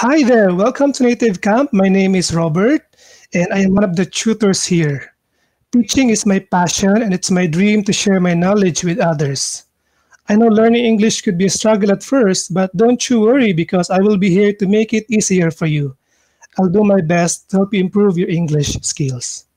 Hi there, welcome to Native Camp. My name is Robert, and I am one of the tutors here. Teaching is my passion, and it's my dream to share my knowledge with others. I know learning English could be a struggle at first, but don't you worry because I will be here to make it easier for you. I'll do my best to help you improve your English skills.